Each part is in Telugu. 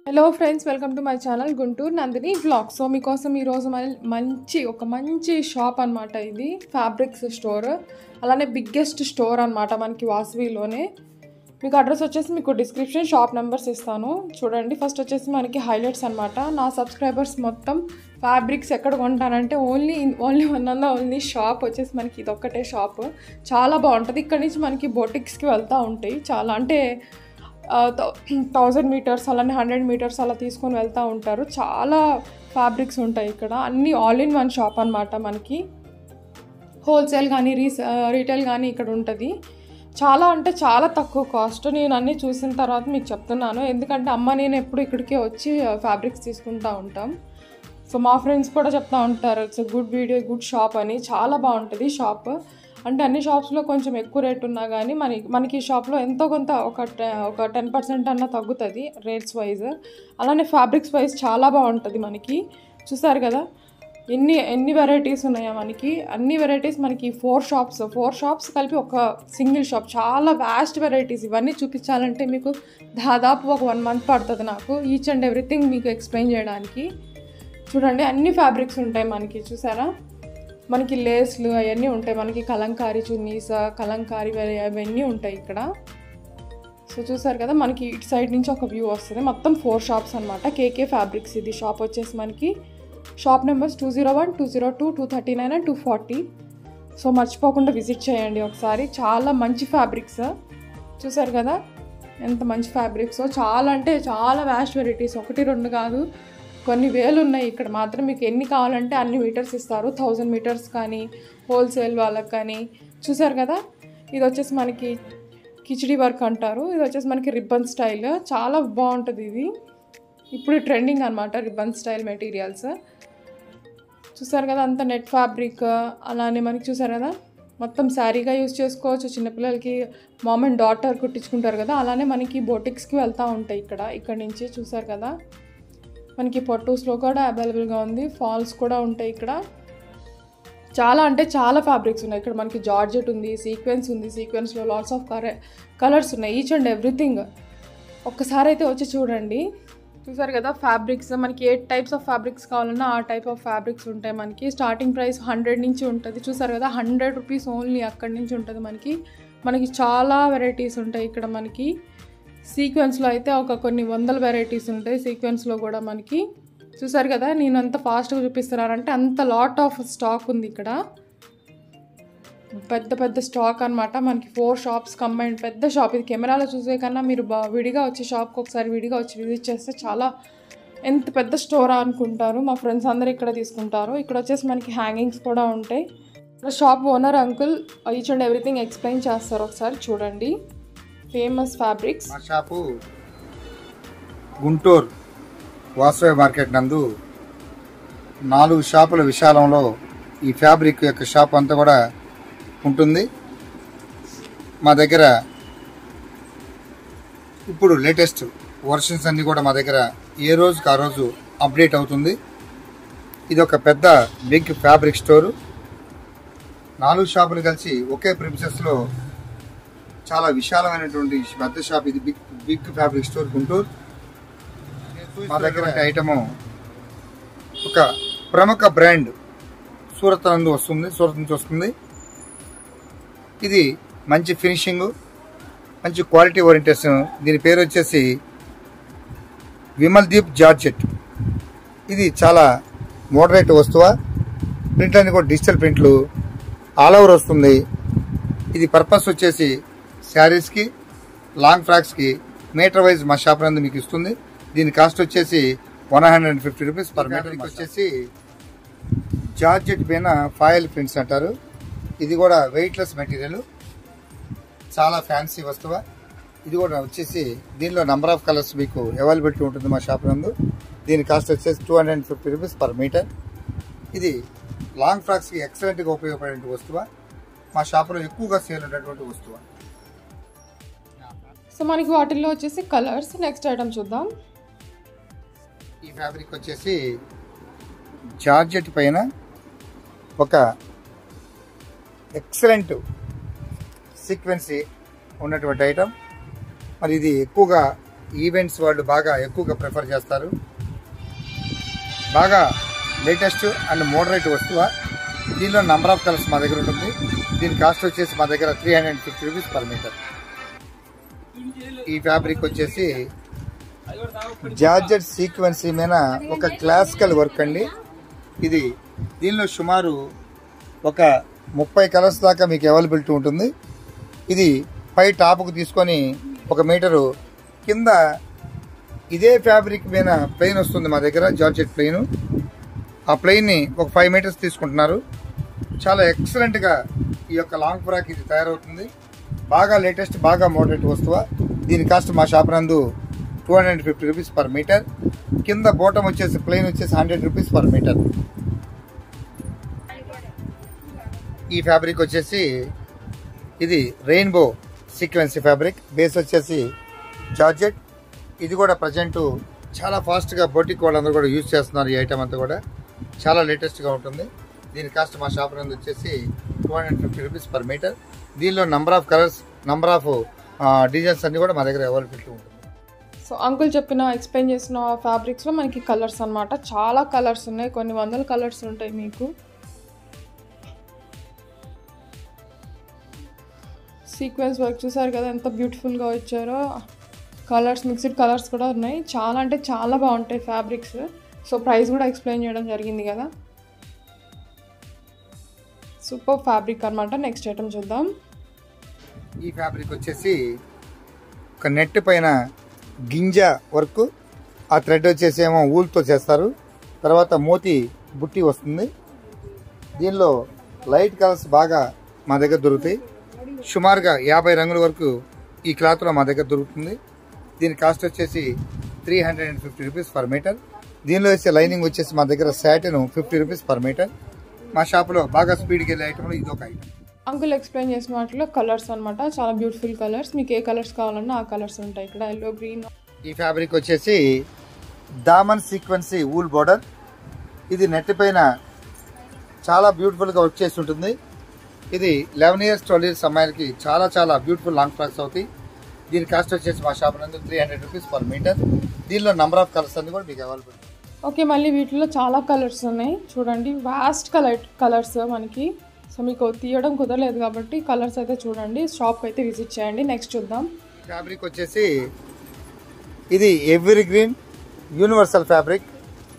Hello friends, welcome to my channel Guntur Nandini vlog. So మీకోసం ఈరోజు మంచి షాప్ అనమాట. ఇది ఫ్యాబ్రిక్స్ స్టోర్, అలానే బిగ్గెస్ట్ స్టోర్ అనమాట మనకి వాసవిలోనే. మీకు అడ్రస్ వచ్చేసి మీకు డిస్క్రిప్షన్ షాప్ నెంబర్స్ ఇస్తాను చూడండి. ఫస్ట్ వచ్చేసి మనకి హైలైట్స్ అనమాట. నా సబ్స్క్రైబర్స్ మొత్తం ఫ్యాబ్రిక్స్ ఎక్కడ కొంటానంటే ఓన్లీ షాప్ వచ్చేసి మనకి ఇది ఒక్కటే షాప్. చాలా బాగుంటుంది. ఇక్కడ నుంచి మనకి బొటిక్స్కి వెళ్తూ ఉంటాయి. చాలా అంటే 1000 మీటర్స్ అలానే 100 మీటర్స్ అలా తీసుకొని వెళ్తూ ఉంటారు. చాలా ఫ్యాబ్రిక్స్ ఉంటాయి ఇక్కడ. అన్నీ ఆల్ ఇన్ వన్ షాప్ అనమాట. మనకి హోల్సేల్ కానీ రీటైల్ కానీ ఇక్కడ ఉంటుంది. చాలా అంటే చాలా తక్కువ కాస్ట్. నేను అన్నీ చూసిన తర్వాత మీకు చెప్తున్నాను. ఎందుకంటే నేను ఎప్పుడు ఇక్కడికే వచ్చి ఫ్యాబ్రిక్స్ తీసుకుంటూ ఉంటాం. సో మా ఫ్రెండ్స్ కూడా చెప్తూ ఉంటారు, it's good video, good shop అని. చాలా బాగుంటుంది షాప్. అంటే అన్ని షాప్స్లో కొంచెం ఎక్కువ రేట్ ఉన్నా కానీ మనకి ఈ షాప్లో ఎంతో కొంత ఒక 10% అన్నా తగ్గుతుంది రేట్స్ వైజ్. అలానే ఫ్యాబ్రిక్స్ వైజ్ చాలా బాగుంటుంది. మనకి చూసారు కదా ఎన్ని వెరైటీస్ ఉన్నాయో మనకి. అన్ని వెరైటీస్ మనకి 4 షాప్స్ కలిపి ఒక సింగిల్ షాప్. చాలా వ్యాస్ట్ వెరైటీస్. ఇవన్నీ చూపించాలంటే మీకు దాదాపు ఒక 1 మంత్ పడుతుంది నాకు ఈచ్ అండ్ ఎవ్రీథింగ్ మీకు ఎక్స్ప్లెయిన్ చేయడానికి. చూడండి అన్ని ఫ్యాబ్రిక్స్ ఉంటాయి మనకి. చూసారా మనకి లేస్లు అవన్నీ ఉంటాయి. మనకి కలంకారీ చున్నీస్, కలంకారీ అవన్నీ ఉంటాయి ఇక్కడ. సో చూసారు కదా మనకి ఇటు సైడ్ నుంచి ఒక వ్యూ వస్తుంది. మొత్తం 4 షాప్స్ అనమాట. కేకే ఫ్యాబ్రిక్స్ ఇది షాప్ వచ్చేసి మనకి. Shop numbers 201, 202, 239 and 240. సో మర్చిపోకుండా విజిట్ చేయండి ఒకసారి. చాలా మంచి ఫ్యాబ్రిక్స్. చూసారు కదా ఎంత మంచి ఫ్యాబ్రిక్స్. చాలా అంటే చాలా వ్యాస్ట్ వెరైటీస్. 1-2 కాదు, కొన్ని వేలు ఉన్నాయి ఇక్కడ మాత్రం. మీకు ఎన్ని కావాలంటే అన్ని మీటర్స్ ఇస్తారు. 1000 మీటర్స్ కానీ హోల్సేల్ వాళ్ళకి కానీ. చూసారు కదా ఇది వచ్చేసి మనకి కిచిడి వర్క్ అంటారు. ఇది వచ్చేసి మనకి రిబ్బన్ స్టైల్. చాలా బాగుంటుంది ఇది. ఇప్పుడు ట్రెండింగ్ అనమాట రిబ్బన్ స్టైల్ మెటీరియల్స్. చూసారు కదా అంత నెట్ ఫ్యాబ్రిక్. అలానే మనకి చూసారు కదా మొత్తం శారీగా యూజ్ చేసుకోవచ్చు. చిన్నపిల్లలకి మామ్ అండ్ డాటర్ కుట్టించుకుంటారు కదా. అలానే మనకి బొటిక్స్కి వెళ్తూ ఉంటాయి ఇక్కడ నుంచి. చూసారు కదా మనకి పట్టూస్లో కూడా అవైలబుల్గా ఉంది. ఫాల్స్ కూడా ఉంటాయి ఇక్కడ. చాలా అంటే చాలా ఫ్యాబ్రిక్స్ ఉన్నాయి ఇక్కడ. మనకి జార్జెట్ ఉంది, సీక్వెన్స్ ఉంది. సీక్వెన్స్లో లాట్స్ ఆఫ్ కలర్స్ ఉన్నాయి. ఈచ్ అండ్ ఎవ్రీథింగ్ ఒక్కసారి అయితే వచ్చి చూడండి. చూసారు కదా ఫ్యాబ్రిక్స్ మనకి 8 టైప్స్ ఆఫ్ ఫ్యాబ్రిక్స్ కావాలన్నా ఆ టైప్ ఆఫ్ ఫ్యాబ్రిక్స్ ఉంటాయి మనకి. స్టార్టింగ్ ప్రైస్ 100 నుంచి ఉంటుంది. చూసారు కదా 100 రూపీస్ ఓన్లీ అక్కడి నుంచి ఉంటుంది మనకి చాలా వెరైటీస్ ఉంటాయి ఇక్కడ. మనకి సీక్వెన్స్లో అయితే కొన్ని 100 వెరైటీస్ ఉంటాయి సీక్వెన్స్లో కూడా మనకి. చూసారు కదా నేను అంత ఫాస్ట్గా చూపిస్తున్నానంటే అంత లాట్ ఆఫ్ స్టాక్ ఉంది ఇక్కడ. పెద్ద స్టాక్ అనమాట. మనకి 4 షాప్స్ కంబైన్ పెద్ద షాప్. ఇది కెమెరాలో చూసే కన్నా మీరు విడిగా వచ్చి షాప్కి ఒకసారి విడిగా వచ్చి విజిట్ చేస్తే చాలా ఎంత పెద్ద స్టోర్ అనుకుంటారు. మా ఫ్రెండ్స్ అందరూ ఇక్కడ తీసుకుంటారు. ఇక్కడ వచ్చేసి మనకి హ్యాంగింగ్స్ కూడా ఉంటాయి. Shop owner uncle each and everything explain చేస్తారు. ఒకసారి చూడండి. Famous fabrics. మా షాపు గుంటూరు వాసవి మార్కెట్ నందు 4 షాపుల విశాలంలో ఈ ఫ్యాబ్రిక్ యొక్క షాప్ అంతా కూడా ఉంటుంది. మా దగ్గర ఇప్పుడు లేటెస్ట్ వర్షన్స్ అన్నీ కూడా మా దగ్గర ఏ రోజుకి ఆ రోజు అప్డేట్ అవుతుంది. ఇది ఒక పెద్ద బిగ్ ఫ్యాబ్రిక్ స్టోరు. 4 షాపులు కలిసి ఒకే ప్రిమిసెస్లో చాలా విశాలమైనటువంటి పెద్ద షాప్. ఇది బిగ్ ఫ్యాబ్రిక్ స్టోర్ గుంటూరు. మా దగ్గర ఐటము ఒక ప్రముఖ బ్రాండ్ సూరత్ నుంచి వస్తుంది. ఇది మంచి ఫినిషింగ్, మంచి క్వాలిటీ ఓరియంటేషన్. దీని పేరు వచ్చేసి విమల్దీప్ జార్జెట్. ఇది చాలా మోడరేట్ వస్తువు. ప్రింట్ అన్ని కూడా డిజిటల్ ప్రింట్లు ఆల్ ఓవర్ వస్తుంది. ఇది పర్పస్ వచ్చేసి శారీస్కి, లాంగ్ ఫ్రాక్స్కి మీటర్ వైజ్ మా షాప్ నందు మీకు ఇస్తుంది. దీని కాస్ట్ వచ్చేసి 150 రూపీస్ పర్ మీటర్. వచ్చేసి జార్జెట్ పైన ఫాయిల్ ప్రింట్స్ అంటారు. ఇది కూడా వెయిట్లెస్ మెటీరియల్, చాలా ఫ్యాన్సీ వస్తువు. ఇది కూడా వచ్చేసి దీనిలో నెంబర్ ఆఫ్ కలర్స్ మీకు అవైలబిలిటీ ఉంటుంది మా షాప్ నందు. దీని కాస్ట్ వచ్చేసి 250 రూపీస్ పర్ మీటర్. ఇది లాంగ్ ఫ్రాక్స్కి ఎక్సలెంట్గా ఉపయోగపడే వస్తువు. మా షాప్లో ఎక్కువగా సేల్ ఉన్నటువంటి వస్తువు. సో మనకి వాటిల్లో వచ్చేసి కలర్స్. నెక్స్ట్ ఐటమ్ చూద్దాం. ఈ ఫ్యాబ్రిక్ వచ్చేసి జార్జెట్ పైన ఒక ఎక్సలెంట్ సీక్వెన్సీ ఉన్నటువంటి ఐటమ్. మరి ఇది ఎక్కువగా ఈవెంట్స్ వాళ్ళు బాగా ఎక్కువగా ప్రిఫర్ చేస్తారు. బాగా లేటెస్ట్ అండ్ మోడరేట్ వస్తువు. దీనిలో నంబర్ ఆఫ్ కలర్స్ మా దగ్గర ఉంటుంది. దీని కాస్ట్ వచ్చేసి మా దగ్గర 350 రూపీస్ పర్ మీటర్. ఈ ఫ్యాబ్రిక్ వచ్చేసి జార్జెట్ సీక్వెన్సీ మీద ఒక క్లాసికల్ వర్క్ అండి. ఇది దీనిలో సుమారు ఒక 30 కలర్స్ దాకా మీకు అవైలబిలిటీ ఉంటుంది. ఇది పై టాప్కు తీసుకొని 1 మీటరు కింద ఇదే ఫ్యాబ్రిక్ మీద ప్లెయిన్ వస్తుంది మా దగ్గర, జార్జెట్ ప్లెయిన్. ఆ ప్లెయిన్ని ఒక 5 మీటర్స్ తీసుకుంటున్నారు. చాలా ఎక్సలెంట్గా ఈ యొక్క లాంగ్ ఫ్రాక్ ఇది తయారవుతుంది. బాగా లేటెస్ట్, బాగా మోడరేట్ వస్తువు. దీని కాస్ట్ మా షాప్ నందు 250 రూపీస్ పర్ మీటర్. కింద బోటం వచ్చేసి ప్లెయిన్ వచ్చేసి 100 రూపీస్ పర్ మీటర్. ఈ ఫ్యాబ్రిక్ వచ్చేసి ఇది రెయిన్బో సీక్వెన్సీ ఫ్యాబ్రిక్. బేస్ వచ్చేసి జార్జెట్. ఇది కూడా ప్రజెంట్ చాలా ఫాస్ట్గా బొటిక్ వాళ్ళందరూ కూడా యూజ్ చేస్తున్నారు. ఈ ఐటమ్ అంతా కూడా చాలా లేటెస్ట్గా ఉంటుంది. దీని కాస్ట్ మా షాప్ నందు వచ్చేసి 250 రూపీస్ పర్ మీటర్. దీనిలో number of colours, number of designs అన్ని కూడా మా దగ్గర అవైలబిలిటీ ఉంటుంది. సో అంకుల్ ఎక్స్ప్లెయిన్ చేసిన ఫ్యాబ్రిక్స్లో మనకి కలర్స్ అన్నమాట. చాలా కలర్స్ ఉన్నాయి, కొన్ని వందల కలర్స్ ఉంటాయి మీకు. సీక్వెన్స్ వర్క్ చూసారు కదా ఎంత బ్యూటిఫుల్గా వచ్చారో. కలర్స్, మిక్స్డ్ కలర్స్ కూడా ఉన్నాయి. చాలా అంటే చాలా బాగుంటాయి ఫ్యాబ్రిక్స్. సో ప్రైస్ కూడా ఎక్స్ప్లెయిన్ చేయడం జరిగింది కదా. సూపర్ ఫ్యాబ్రిక్ అనమాట. నెక్స్ట్ ఐటమ్ చూద్దాం. ఈ ఫ్యాబ్రిక్ వచ్చేసి ఒక నెట్ పైన గింజ వర్క్. ఆ థ్రెడ్ వచ్చేసి ఏమో ఊల్తో చేస్తారు. తర్వాత మోతి బుట్టి వస్తుంది. దీనిలో లైట్ కలర్స్ బాగా మా దగ్గర దొరుకుతాయి. సుమారుగా 50 రంగుల వరకు ఈ క్లాత్లో మా దగ్గర దొరుకుతుంది. దీని కాస్ట్ వచ్చేసి 350 రూపీస్ పర్ మీటర్. దీనిలో వేసే లైనింగ్ వచ్చేసి మా దగ్గర సాటిన్ 50 రూపీస్ పర్ మీటర్. మా షాప్లో బాగా స్పీడ్కి వెళ్ళే ఐటమ్లో ఇది ఒక ఐటమ్. అంకుల్ ఎక్స్ప్లెయిన్ చేసిన వాటిలో కలర్స్ అనమాట. చాలా బ్యూటిఫుల్ కలర్స్. మీకు ఏ కలర్స్ కావాలన్నా ఆ కలర్స్ ఉంటాయి ఇక్కడ. Yellow, green. ఈ ఫ్యాబ్రిక్ వచ్చేసి దామన్ సీక్వెన్సీ వూల్ బోర్డర్. ఇది నెట్ పైన చాలా బ్యూటిఫుల్గా వర్క్ చేసి ఉంటుంది. ఇది 11 ఇయర్స్ 12 ఇయర్స్ అమ్మాయిలకి చాలా చాలా బ్యూటిఫుల్ లాంగ్ ఫ్రాక్స్ అవుతాయి. దీని కాస్ట్ వచ్చేసి మా షాప్ నందు 300 రూపీస్ పర్ మీటర్. దీనిలో నంబర్ ఆఫ్ కలర్స్ అన్ని కూడా మీకు అవైలబుల్. ఓకే, మళ్ళీ వీటిలో చాలా కలర్స్ ఉన్నాయి చూడండి. వాస్ట్ కలర్స్ మనకి. సో మీకు తీయడం కుదరలేదు కాబట్టి కలర్స్ అయితే చూడండి. షాప్కి అయితే విజిట్ చేయండి. నెక్స్ట్ చూద్దాం. ఫ్యాబ్రిక్ వచ్చేసి ఇది ఎవరీ గ్రీన్ యూనివర్సల్ ఫ్యాబ్రిక్.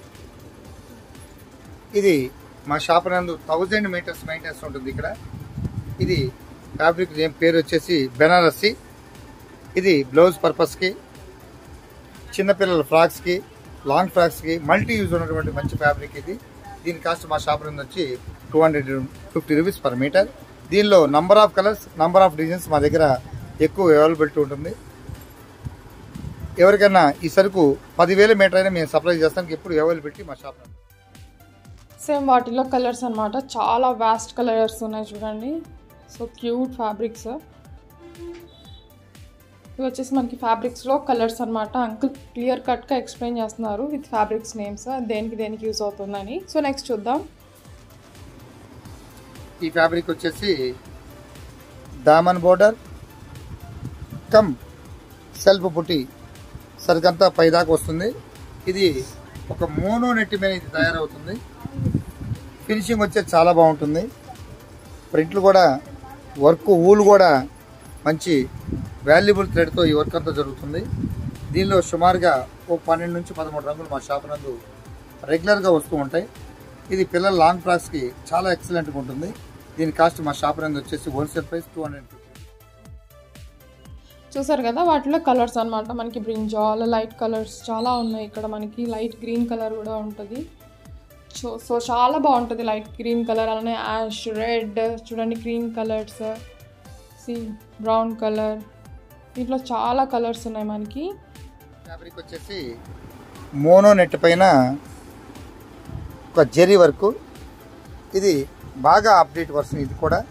ఇది మా షాప్ నందు 1000 మీటర్స్ మెయింటెన్స్ ఉంటుంది ఇక్కడ. ఇది ఫ్యాబ్రిక్ పేరు వచ్చేసి బెనారసి. ఇది బ్లౌజ్ పర్పస్కి, చిన్నపిల్లల ఫ్రాక్స్కి, లాంగ్ ఫ్రాక్స్కి మల్టీ యూజ్ ఉన్నటువంటి మంచి ఫ్యాబ్రిక్ ఇది. దీని కాస్ట్ మా షాప్ నందు వచ్చి 250 రూపీస్ పర్ మీటర్. దీనిలో number of colours, number of designs మా దగ్గర ఎక్కువ అవైలబిలిటీ ఉంటుంది. ఎవరికైనా ఈ సరుకు 10,000 మీటర్ అయినా మేము సప్లై చేస్తానికి ఎప్పుడు అవైలబిలిటీ మా షాప్ నందు. సేమ్ వాటిలో కలర్స్ అనమాట. చాలా వాస్ట్ కలర్స్ ఉన్నాయి చూడండి. So cute fabrics. ఇవి వచ్చేసి మనకి ఫ్యాబ్రిక్స్లో కలర్స్ అనమాట. అంకుల్ క్లియర్ కట్గా ఎక్స్ప్లెయిన్ చేస్తున్నారు విత్ ఫ్యాబ్రిక్స్ నేమ్స్, దేనికి యూజ్ అవుతుందని. సో నెక్స్ట్ చూద్దాం. ఈ ఫ్యాబ్రిక్ వచ్చేసి దామన్ బోర్డర్ కమ్ సెల్ఫ్ బుట్టి సరికంతా పైదాకా వస్తుంది. ఇది ఒక మోనో నెట్ మీద ఇది తయారవుతుంది. ఫినిషింగ్ వచ్చేసి చాలా బాగుంటుంది. ప్రింట్లు కూడా, వర్క్ ఊలు కూడా మంచి వాల్యుబుల్ థ్రెడ్తో ఈ వర్క్ అంతా జరుగుతుంది. దీనిలో సుమారుగా ఓ 12 నుంచి 13 రంగులు మా షాప్ నందు రెగ్యులర్గా వస్తూ ఉంటాయి. ఇది పిల్లల లాంగ్ ఫ్రాక్స్కి చాలా ఎక్సలెంట్గా ఉంటుంది. దీని కాస్ట్ మా షాప్ నందు వచ్చేసి హోల్సేల్ ప్రైస్ 250. చూసారు కదా వాటిలో కలర్స్ అనమాట. మనకి బ్రింజాల్, లైట్ కలర్స్ చాలా ఉన్నాయి ఇక్కడ. మనకి లైట్ గ్రీన్ కలర్ కూడా ఉంటుంది. సో చాలా బాగుంటుంది లైట్ గ్రీన్ కలర్. అలానే యాష్, రెడ్ చూడండి, గ్రీన్ కలర్స్, బ్రౌన్ కలర్. దీంట్లో చాలా కలర్స్ ఉన్నాయి మనకి. ఫ్యాబ్రిక్ వచ్చేసి మోనో నెట్ పైన ఒక జెరీ వర్క్. ఇది బాగా అప్డేట్ వర్షన్. ఇది కూడా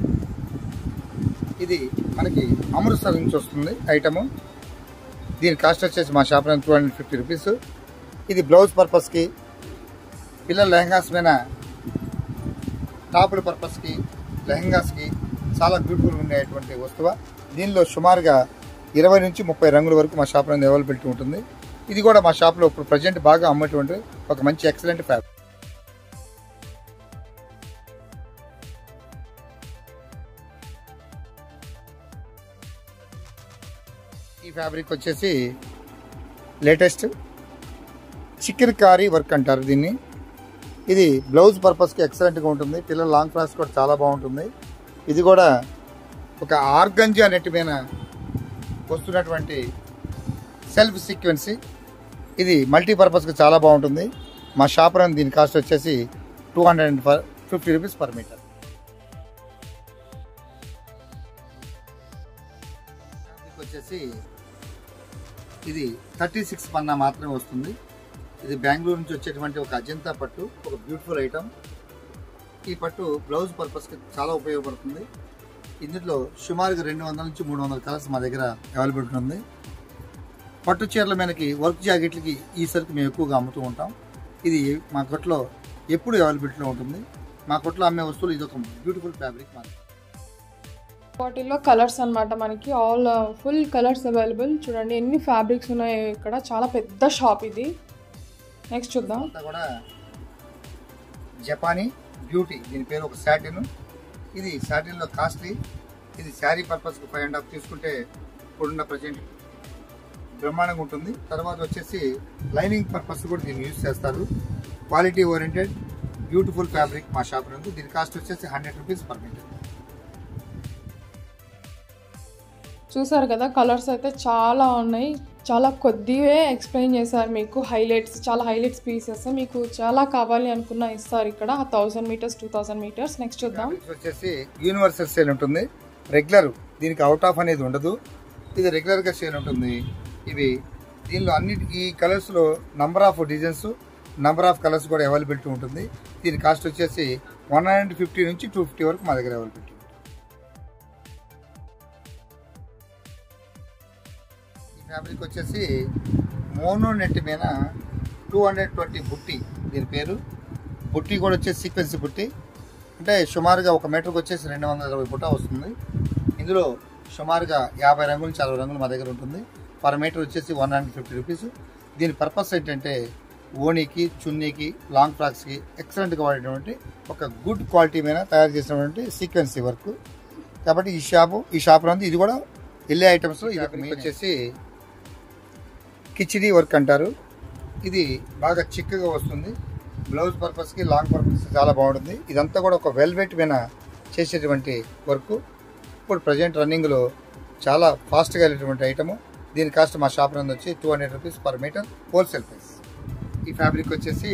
ఇది మనకి అమృత్సర్ నుంచి వస్తుంది ఐటము. దీని కాస్ట్ వచ్చేసి మా షాప్ నందు 250 రూపీస్. ఇది బ్లౌజ్ పర్పస్కి, పిల్లల లెహంగాస్ మీద టాపుల పర్పస్కి, లెహంగాస్కి చాలా బ్యూటిఫుల్ ఉండేటువంటి వస్తువు. దీనిలో సుమారుగా 20 నుంచి 30 రంగుల వరకు మా షాప్లో అవైలబిలిటీ ఉంటుంది. ఇది కూడా మా షాప్లో ఇప్పుడు ప్రజెంట్ బాగా అమ్మేటువంటి ఒక మంచి ఎక్సలెంట్ ఫ్యాబ్రిక్. ఈ ఫ్యాబ్రిక్ వచ్చేసి లేటెస్ట్ చికెన్ కారీ వర్క్ అంటారు దీన్ని. ఇది బ్లౌజ్ పర్పస్కి ఎక్సలెంట్గా ఉంటుంది. పిల్లల లాంగ్ ఫ్రాక్స్ కూడా చాలా బాగుంటుంది. ఇది కూడా ఒక ఆర్గంజా నెట్ మీద వస్తున్నటువంటి సెల్ఫ్ సీక్వెన్సీ. ఇది మల్టీపర్పస్కి చాలా బాగుంటుంది. మా షాప్ రన్ దీని కాస్ట్ వచ్చేసి 250 రూపీస్ పర్ మీటర్. వచ్చేసి ఇది 36 పన్నా మాత్రమే వస్తుంది. ఇది బెంగళూరు నుంచి వచ్చేటువంటి ఒక అజంతా పట్టు, ఒక బ్యూటిఫుల్ ఐటమ్. ఈ పట్టు బ్లౌజ్ పర్పస్కి చాలా ఉపయోగపడుతుంది. ఇందులో సుమారుగా 200 నుంచి 300 కలర్స్ మా దగ్గర అవైలబిలిటీ ఉంది. పట్టు చీరల మీదకి వర్క్ జాకెట్లకి ఈ సరుకు మేము ఎక్కువగా అమ్ముతూ ఉంటాం. ఇది మా కొట్లో ఎప్పుడు అవైలబిలిటీలో ఉంటుంది. మా కొట్లో అమ్మే వస్తువులు ఇది ఒక బ్యూటిఫుల్ ఫ్యాబ్రిక్. వాటిల్లో కలర్స్ అన్నమాట. మనకి ఆల్ ఫుల్ కలర్స్ అవైలబుల్. చూడండి ఎన్ని ఫ్యాబ్రిక్స్ ఉన్నాయో ఇక్కడ. చాలా పెద్ద షాప్ ఇది. నెక్స్ట్ చూద్దాం. అంతా కూడా జపానీ బ్యూటీ, దీని పేరు ఒక సాటిన్. ఇది సాటిన్లో కాస్ట్లీ. ఇది శారీ పర్పస్కి 5.5 తీసుకుంటే ఇప్పుడున్న ప్రజెంట్ బ్రహ్మాండంగా ఉంటుంది. తర్వాత వచ్చేసి లైనింగ్ పర్పస్ కూడా దీన్ని యూజ్ చేస్తారు. క్వాలిటీ ఓరియంటెడ్ బ్యూటిఫుల్ ఫ్యాబ్రిక్ మా షాప్ ఉంది. దీని కాస్ట్ వచ్చేసి 100 రూపీస్ పర్ మీటర్. చూసారు కదా, కలర్స్ అయితే చాలా ఉన్నాయి. చాలా కొద్దివే ఎక్స్ప్లెయిన్ చేశారు మీకు. హైలైట్స్, చాలా హైలైట్స్ పీసెస్ మీకు చాలా కావాలి అనుకున్నా ఇస్తారు ఇక్కడ. 1000 మీటర్స్ 2000 మీటర్స్. నెక్స్ట్ చూద్దాం. వచ్చేసి యూనివర్సల్ సేల్ ఉంటుంది. రెగ్యులర్ దీనికి అవుట్ ఆఫ్ అనేది ఉండదు. ఇది రెగ్యులర్గా సేల్ ఉంటుంది. ఇవి దీనిలో అన్ని ఈ కలర్స్లో number of designs, number of colours కూడా అవైలబిలిటీ ఉంటుంది. దీని కాస్ట్ వచ్చేసి 150 నుంచి 250 వరకు మా దగ్గర అవైలబిలిటీ. ఈ ఫ్యాబ్రిక్ వచ్చేసి మోనో నెట్ మీద 220 బుట్టి, దీని పేరు. బుట్టి కూడా వచ్చేసి సీక్వెన్స్ బుట్టి. అంటే సుమారుగా 1 మీటర్కి వచ్చేసి 220 బుట్ట వస్తుంది. ఇందులో సుమారుగా 50 రంగులు నుంచి 60 రంగులు మా దగ్గర ఉంటుంది. పర్ మీటర్ వచ్చేసి 150 రూపీస్. దీని పర్పస్ ఏంటంటే ఓణీకి, చున్నీకి, లాంగ్ ఫ్రాక్స్కి ఎక్సలెంట్గా వాడేటువంటి ఒక గుడ్ క్వాలిటీ మీద తయారు చేసినటువంటి సీక్వెన్సీ వర్క్. కాబట్టి ఈ షాప్లో ఉంది. ఇది కూడా వెళ్ళే ఐటమ్స్లో ఇది వచ్చేసి కిచిడీ వర్క్ అంటారు. ఇది బాగా చిక్కగా వస్తుంది. బ్లౌజ్ పర్పస్కి, లాంగ్ పర్పస్కి చాలా బాగుంటుంది. ఇదంతా కూడా ఒక వెల్వెట్ మీద చేసేటువంటి వర్క్. ఇప్పుడు ప్రజెంట్ రన్నింగ్లో చాలా ఫాస్ట్గా వెళ్ళేటువంటి ఐటము. దీని కాస్ట్ మా షాప్ నందు వచ్చి 200 rupees per metre wholesale price. ఈ ఫ్యాబ్రిక్ వచ్చేసి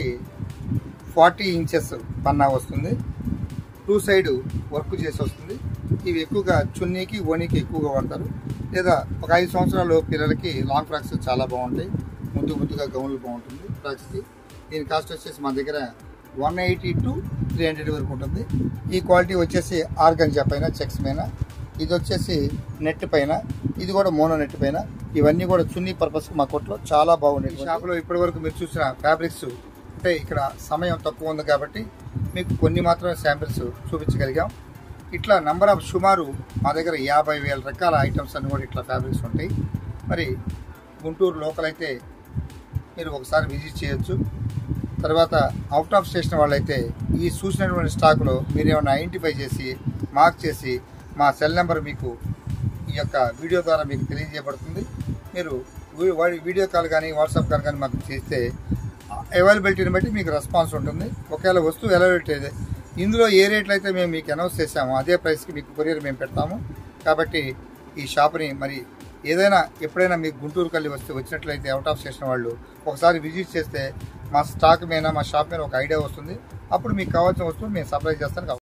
40 ఇంచెస్ పన్నా వస్తుంది. 2 సైడ్ వర్క్ చేసి వస్తుంది. ఇవి ఎక్కువగా చున్నీకి, ఓణీకి ఎక్కువగా వాడతారు. లేదా ఒక 5 సంవత్సరాలు పిల్లలకి లాంగ్ ఫ్రాక్స్ చాలా బాగుంటాయి. ముద్దుగా గౌన్లు బాగుంటుంది ఫ్రాక్స్కి. దీని కాస్ట్ వచ్చేసి మా దగ్గర 180 to 300 వరకు ఉంటుంది. ఈ క్వాలిటీ వచ్చేసి ఆర్గంజా పైన, చెక్స్ పైన. ఇది వచ్చేసి నెట్ పైన, ఇది కూడా మోనో నెట్ పైన. ఇవన్నీ కూడా చున్నీ పర్పస్కి మా కొట్లో చాలా బాగున్నాయి. షాప్లో ఇప్పటి వరకు మీరు చూసిన ఫ్యాబ్రిక్స్ అంటే ఇక్కడ సమయం తక్కువ ఉంది కాబట్టి మీకు కొన్ని మాత్రమే శాంపిల్స్ చూపించగలిగాం. ఇట్లా నంబర్ ఆఫ్ సుమారు మా దగ్గర 50,000 రకాల ఐటమ్స్ అన్ని కూడా ఇట్లా ఫ్యాబ్రిక్స్ ఉంటాయి. మరి గుంటూరు లోకల్ అయితే మీరు ఒకసారి విజిట్ చేయొచ్చు. తర్వాత అవుట్ ఆఫ్ స్టేషన్ వాళ్ళైతే ఈ చూసినటువంటి స్టాక్లో మీరు ఏమైనా ఐడెంటిఫై చేసి మార్క్ చేసి మా సెల్ నెంబర్ మీకు ఈ యొక్క వీడియో ద్వారా మీకు తెలియజేయబడుతుంది. మీరు వీడియో కాల్ కానీ వాట్సాప్ కాల్ కానీ మాకు చేస్తే అవైలబిలిటీని బట్టి మీకు రెస్పాన్స్ ఉంటుంది. ఒకవేళ వస్తువు అవైలబిలిటీ అయితే ఇందులో ఏ రేట్లు అయితే మేము మీకు అనౌన్స్ చేసామో అదే ప్రైస్కి మీకు కొరియర్ మేము పెడతాము. కాబట్టి ఈ షాప్ని మరి ఏదైనా ఎప్పుడైనా మీకు గుంటూరు కల్లి వచ్చినట్లయితే అవుట్ ఆఫ్ స్టేషన్ వాళ్ళు ఒకసారి విజిట్ చేస్తే మా స్టాక్ మీద, మా షాప్ మీద ఒక ఐడియా వస్తుంది. అప్పుడు మీకు కావాల్సిన వస్తువులు మేము సప్లై చేస్తాను.